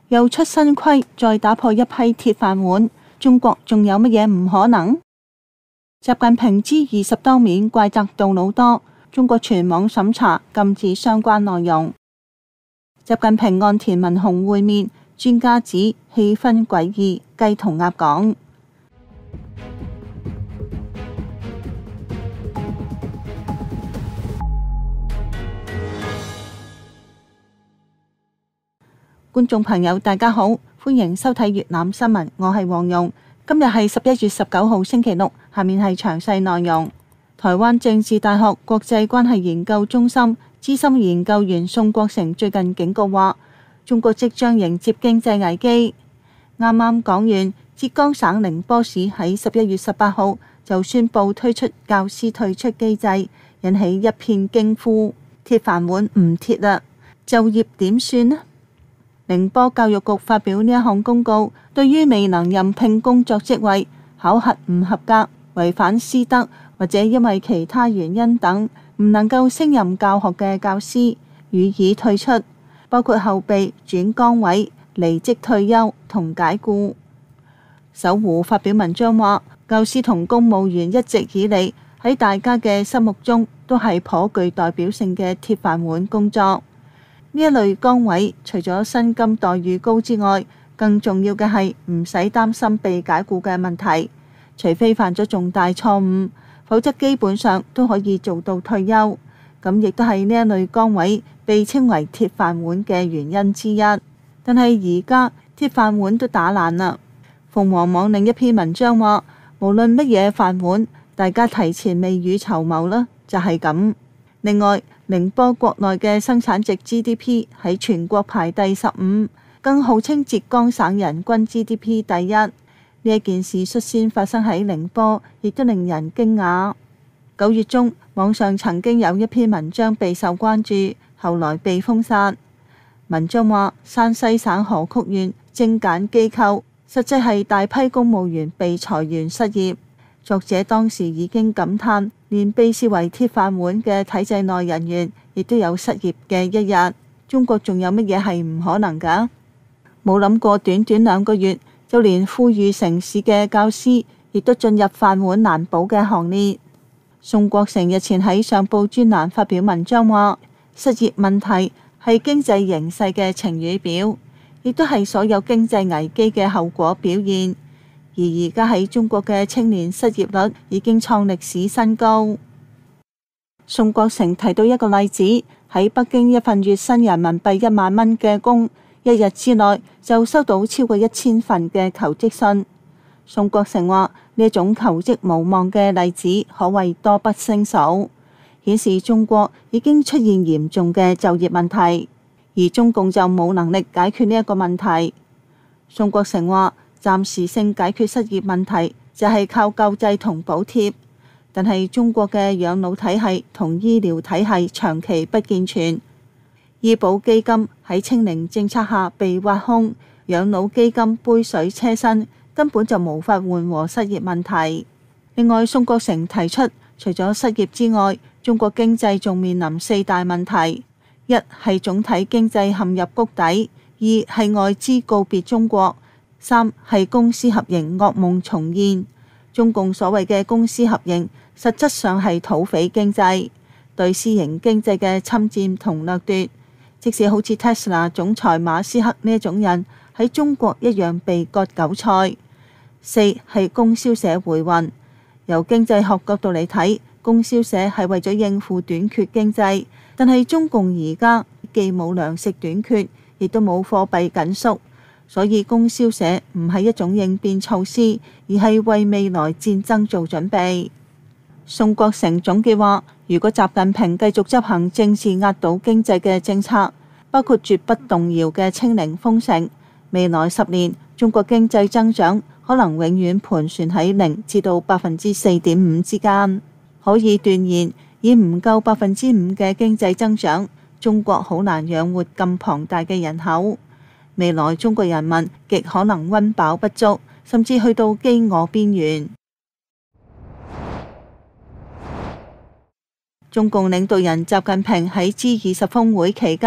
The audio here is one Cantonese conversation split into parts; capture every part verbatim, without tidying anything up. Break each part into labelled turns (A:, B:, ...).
A: 又出新規，再打破一批鐵飯碗，中國仲有乜嘢唔可能？習近平之二十當面怪責杜魯多，中國全網審查禁止相關內容。習近平岸田文雄會面，專家指氣氛詭異，雞同鴨講。觀眾朋友大家好，歡迎收睇粵覽新聞，我係黃蓉。今日係十一月十九號星期六，下面係詳細內容。台灣政治大學國際關係研究中心資深研究員宋國成最近警告話，中國即將迎接經濟危機。啱啱講完，浙江省寧波市喺十一月十八號就宣布推出教師退出機制，引起一片驚呼。鐵飯碗唔鐵啦，就業點算呢？寧波教育局發表呢一項公告，對於未能任聘工作職位、考核唔合格、違反師德或者因為其他原因等唔能夠升任教學嘅教師，予以退出，包括後備、轉崗位、離職退休同解僱。搜狐發表文章話，教師同公務員一直以嚟喺大家嘅心目中都係頗具代表性嘅鐵飯碗工作。呢一類崗位除咗薪金待遇高之外，更重要嘅係唔使擔心被解僱嘅問題，除非犯咗重大錯誤，否則基本上都可以做到退休。咁亦都係呢一類崗位被稱為鐵飯碗嘅原因之一。但係而家鐵飯碗都打爛啦。鳳凰網另一篇文章話，無論乜嘢飯碗，大家提前未雨綢繆啦，就係咁。另外，寧波國內嘅生產值 G D P 喺全國排第十五，更號稱浙江省人均 G D P 第一。呢一件事率先發生喺寧波，亦都令人驚訝。九月中，網上曾經有一篇文章備受關注，後來被封殺。文章話，山西省河曲縣精簡機構，實際係大批公務員被裁員失業。作者當時已經感嘆，連被視為鐵飯碗嘅體制內人員，亦都有失業嘅一日。中國仲有乜嘢係唔可能㗎？冇諗過短短兩個月，就連富裕城市嘅教師，亦都進入飯碗難保嘅行列。宋國成日前喺上報專欄發表文章話，失業問題係經濟形勢嘅晴雨表，亦都係所有經濟危機嘅後果表現。而而家喺中國嘅青年失業率已經創歷史新高。宋國成提到一個例子，喺北京一份月薪人民幣一萬蚊嘅工，一日之內就收到超過一千份嘅求職信。宋國成話，呢一種求職無望嘅例子可謂多不勝數，顯示中國已經出現嚴重嘅就業問題，而中共就冇能力解決呢一個問題。宋國成話，暫時性解決失業問題就係靠救濟同補貼，但係中國嘅養老體系同醫療體系長期不健全，醫保基金喺清零政策下被挖空，養老基金杯水車薪，根本就無法緩和失業問題。另外，宋國成提出，除咗失業之外，中國經濟仲面臨四大問題：一係總體經濟陷入谷底；二係外資告別中國；三係公私合營噩夢重現。中共所謂嘅公私合營，實質上係土匪經濟，對私營經濟嘅侵佔同掠奪。即使好似 Tesla 總裁馬斯克呢一種人喺中國一樣被割韭菜。四係供銷社回魂。由經濟學角度嚟睇，供銷社係為咗應付短缺經濟，但係中共而家既冇糧食短缺，亦都冇貨幣緊縮。所以供銷社唔係一種應變措施，而係為未來戰爭做準備。宋國成總結話，如果習近平繼續執行政治壓倒經濟嘅政策，包括絕不動搖嘅清零封城，未來十年中國經濟增長可能永遠盤旋喺零至到百分之四點五之間。可以斷言，以唔夠百分之五嘅經濟增長，中國好難養活咁龐大嘅人口。未來中國人民極可能溫飽不足，甚至去到飢餓邊緣。中共領導人習近平喺 G 二十峰會期間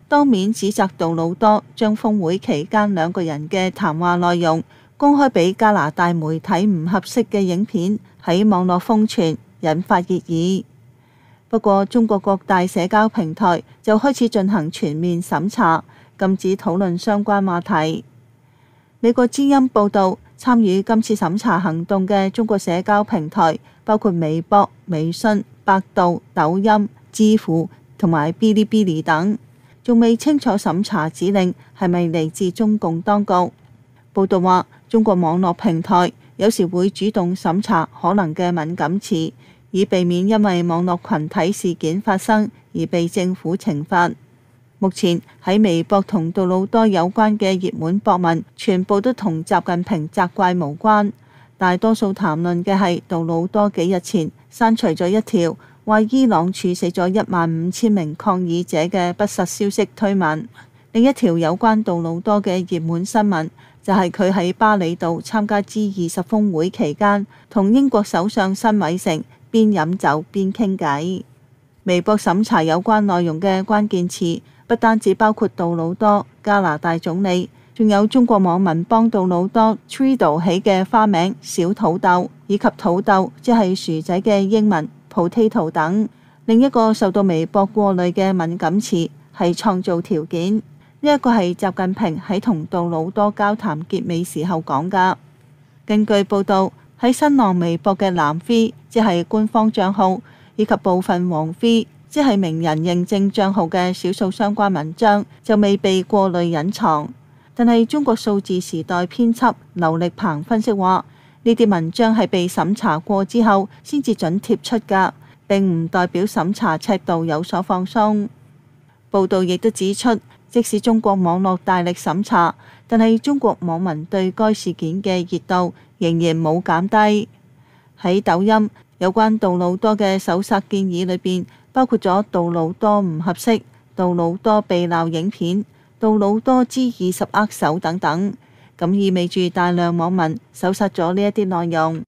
A: 當面指責杜魯多將峰會期間兩個人嘅談話內容公開俾加拿大媒體唔合適嘅影片喺網絡瘋傳，引發熱議。不過中國各大社交平台就開始進行全面審查，禁止討論相關話題。美國之音報導，參與今次審查行動嘅中國社交平台包括微博、微信、百度、抖音、知乎同埋嗶哩嗶哩等，仲未清楚審查指令係咪嚟自中共當局。報導話，中國網絡平台有時會主動審查可能嘅敏感詞，以避免因為網絡群體事件發生而被政府懲罰。目前喺微博同杜魯多有關嘅熱門博文，全部都同習近平責怪無關。大多數談論嘅係杜魯多幾日前刪除咗一條話伊朗處死咗一萬五千名抗議者嘅不實消息推文。另一條有關杜魯多嘅熱門新聞，就係佢喺巴厘島參加 G 二十峰會期間，同英國首相辛偉誠邊飲酒邊傾偈。微博審查有關內容嘅關鍵詞不單止包括杜魯多、加拿大總理，仲有中國網民幫杜魯多 Trudeau 起嘅花名小土豆，以及土豆即係薯仔嘅英文 potato 等。另一個受到微博過濾嘅敏感詞係創造條件，呢、這、一個係習近平喺同杜魯多交談結尾時候講㗎。根據報導，喺新浪微博嘅藍 V 即係官方帳號，以及部分黃 V 即係名人認證帳號嘅少數相關文章就未被過濾隱藏。但係中國數字時代編輯劉力鵬分析話，呢啲文章係被審查過之後先至準貼出㗎，並唔代表審查尺度有所放鬆。報導亦都指出，即使中國網絡大力審查，但係中國網民對該事件嘅熱度仍然冇減低。喺抖音，有關杜魯多嘅搜索建議裏邊，包括咗杜魯多唔合適、杜魯多被鬧影片、杜魯多 G 二十握手等等，咁意味住大量網民搜索咗呢一啲內容。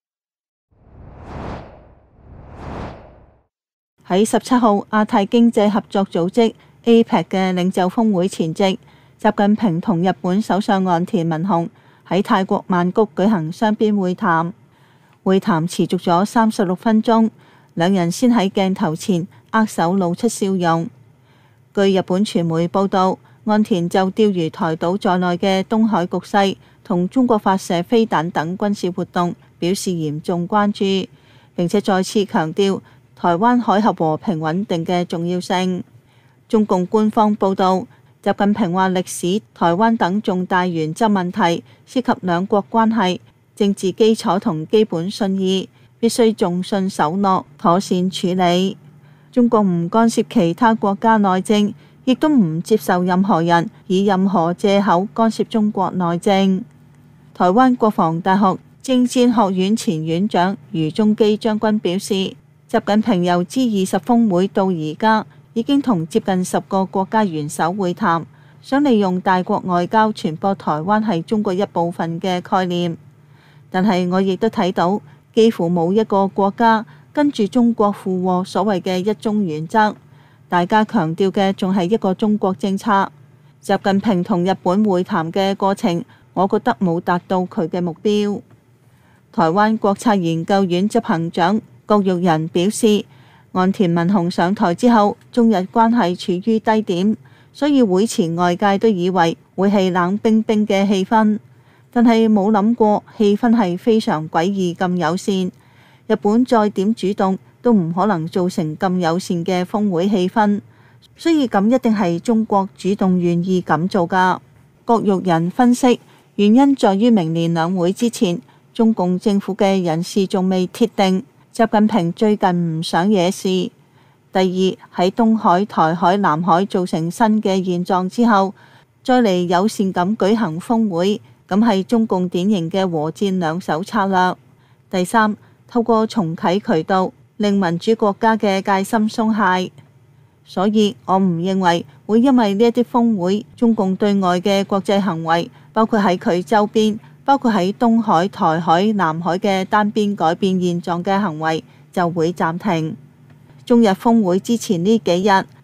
A: 喺十七號亞太經濟合作組織 A P E C 嘅領袖峰會前夕，習近平同日本首相岸田文雄喺泰國曼谷舉行雙邊會談。會談持續咗三十六分鐘，兩人先喺鏡頭前握手露出笑容。據日本傳媒報導，岸田就釣魚台島在內嘅東海局勢同中國發射飛彈等軍事活動表示嚴重關注，並且再次強調台灣海峽和平穩定嘅重要性。中共官方報導，習近平話歷史、台灣等重大原則問題涉及兩國關係、政治基礎同基本信義，必須重信守諾，妥善處理。中國唔干涉其他國家內政，亦都唔接受任何人以任何藉口干涉中國內政。台灣國防大學政戰學院前院長余宗基將軍表示，習近平由 G 二十峰會到而家，已經同接近十個國家元首會談，想利用大國外交傳播台灣係中國一部分嘅概念。但係我亦都睇到，幾乎冇一個國家跟住中國附和所謂嘅一中原則，大家強調嘅仲係一個中國政策。習近平同日本會談嘅過程，我覺得冇達到佢嘅目標。台灣國策研究院執行長郭玉仁表示，岸田文雄上台之後，中日關係處於低點，所以會前外界都以為會係冷冰冰嘅氣氛。但係冇諗過氣氛係非常詭異咁友善，日本再點主動都唔可能造成咁友善嘅峰會氣氛，所以咁一定係中國主動願意咁做㗎。郭玉仁分析，原因在於明年兩會之前，中共政府嘅人事仲未鐵定，習近平最近唔想惹事。第二，喺東海、台海、南海造成新嘅現狀之後，再嚟友善咁舉行峰會，咁係中共典型嘅和戰兩手策略。第三，透過重啟渠道，令民主國家嘅戒心鬆懈。所以我唔認為會因為呢一啲峰會，中共對外嘅國際行為，包括喺佢周邊，包括喺東海、台海、南海嘅單邊改變現狀嘅行為，就會暫停。中日峰會之前呢幾日，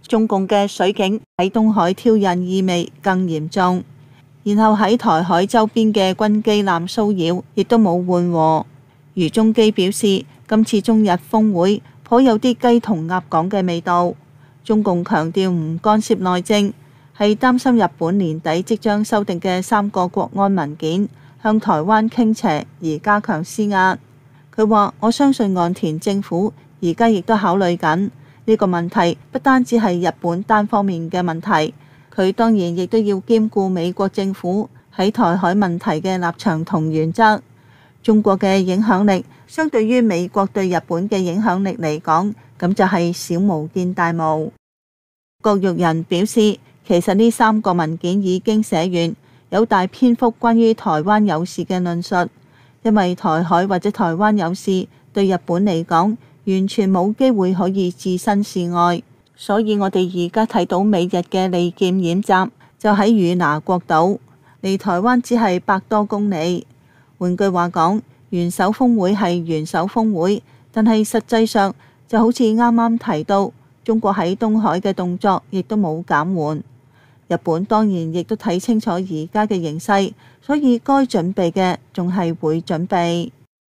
A: 中共嘅水警喺東海挑釁意味更嚴重，然後喺台海周邊嘅軍機艦騷擾亦都冇緩和。余中基表示，今次中日峰會頗有啲雞同鴨講嘅味道。中共強調唔干涉內政，係擔心日本年底即將修訂嘅三個國安文件向台灣傾斜而加強施壓。佢話：我相信岸田政府而家亦都考慮緊呢個問題，不單止係日本單方面嘅問題，佢當然亦都要兼顧美國政府喺台海問題嘅立場同原則。中國嘅影響力相對於美國對日本嘅影響力嚟講，咁就係小巫見大巫。郭玉仁表示，其實呢三個文件已經寫完，有大篇幅關於台灣有事嘅論述。因為台海或者台灣有事對日本嚟講，完全冇機會可以置身事外，所以我哋而家睇到美日嘅利劍演習就喺與那國島，離台灣只係百多公里。換句話講，元首峰會係元首峰會，但係實際上就好似啱啱提到，中國喺東海嘅動作亦都冇減緩。日本當然亦都睇清楚而家嘅形勢，所以該準備嘅仲係會準備。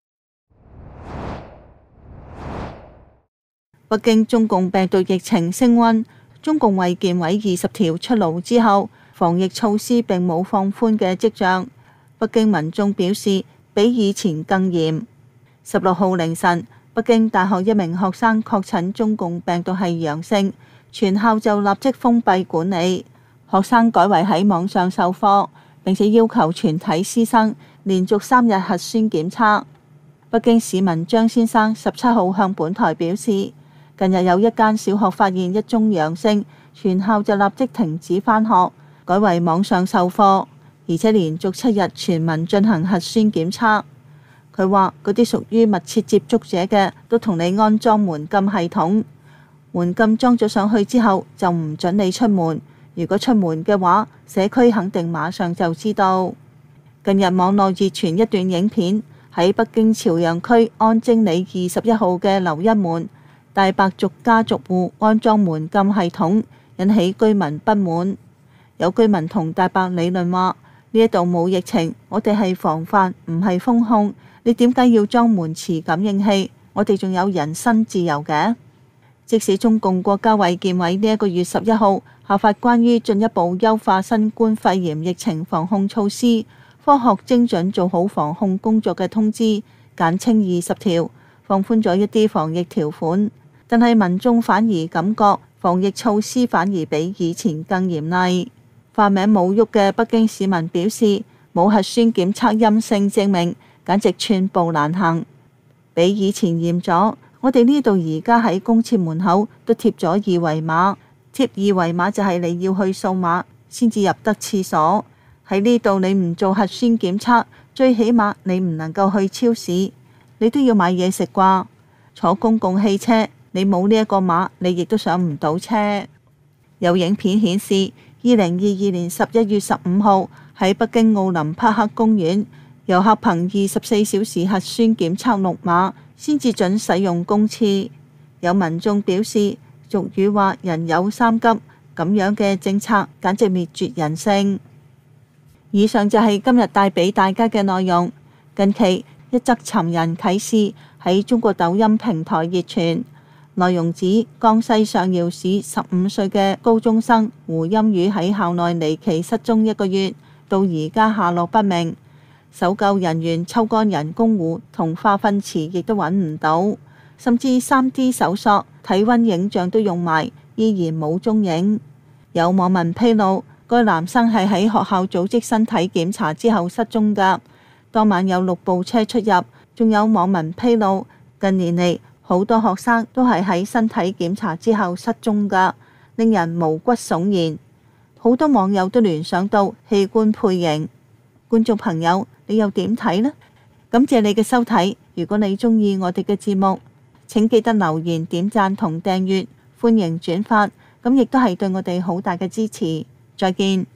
A: 北京中共病毒疫情升溫，中共衛健委二十條出爐之後，防疫措施並冇放寬嘅跡象。北京民眾表示比以前更嚴。十六號凌晨，北京大學一名學生確診中共病毒係陽性，全校就立即封閉管理，學生改為喺網上授課，並且要求全體師生連續三日核酸檢測。北京市民張先生十七號向本台表示，近日有一間小學發現一宗陽性，全校就立即停止返學，改為網上授課。而且連續七日全民進行核酸檢測。佢話嗰啲屬於密切接觸者嘅都同你安裝門禁系統，門禁裝咗上去之後就唔准你出門。如果出門嘅話，社區肯定馬上就知道。近日網絡熱傳一段影片，喺北京朝陽區安貞里二十一號嘅樓一門，大白族家族戶安裝門禁系統，引起居民不滿。有居民同大白理論話：呢一度冇疫情，我哋係防範，唔係封控。你點解要裝門磁感應器？我哋仲有人身自由嘅。即使中共國家衛健委呢一個月十一號下發關於進一步優化新冠肺炎疫情防控措施、科學精準做好防控工作嘅通知，簡稱二十條，放寬咗一啲防疫條款，但係民眾反而感覺防疫措施反而比以前更嚴厲。化名冇喐嘅北京市民表示，冇核酸檢測陰性證明，簡直寸步難行，比以前嚴咗。我哋呢度而家喺公廁門口都貼咗二維碼，貼二維碼就係你要去掃碼先至入得廁所。喺呢度你唔做核酸檢測，最起碼你唔能夠去超市，你都要買嘢食啩。坐公共汽車，你冇呢一個碼，你亦都上唔到車。有影片顯示，二零二二年十一月十五號喺北京奧林匹克公園，遊客憑二十四小時核酸檢測綠碼先至准使用公廁。有民眾表示，俗語話人有三急，咁樣嘅政策簡直滅絕人性。以上就係今日帶俾大家嘅內容。近期一則尋人啟事喺中國抖音平台熱傳，內容指江西上饒市十五歲嘅高中生胡鑫宇喺校內離奇失蹤一個月，到而家下落不明。搜救人員抽乾人工湖同化糞池亦都揾唔到，甚至 三 D 搜索、體溫影像都用埋，依然冇蹤影。有網民披露，該男生係喺學校組織身體檢查之後失蹤㗎。當晚有六部車出入，仲有網民披露，近年嚟好多學生都係喺身體檢查之後失蹤㗎，令人毛骨悚然。好多網友都聯想到器官配型。觀眾朋友，你又點睇呢？感謝你嘅收睇。如果你鍾意我哋嘅節目，請記得留言、點讚同訂閱，歡迎轉發，咁亦都係對我哋好大嘅支持。再見。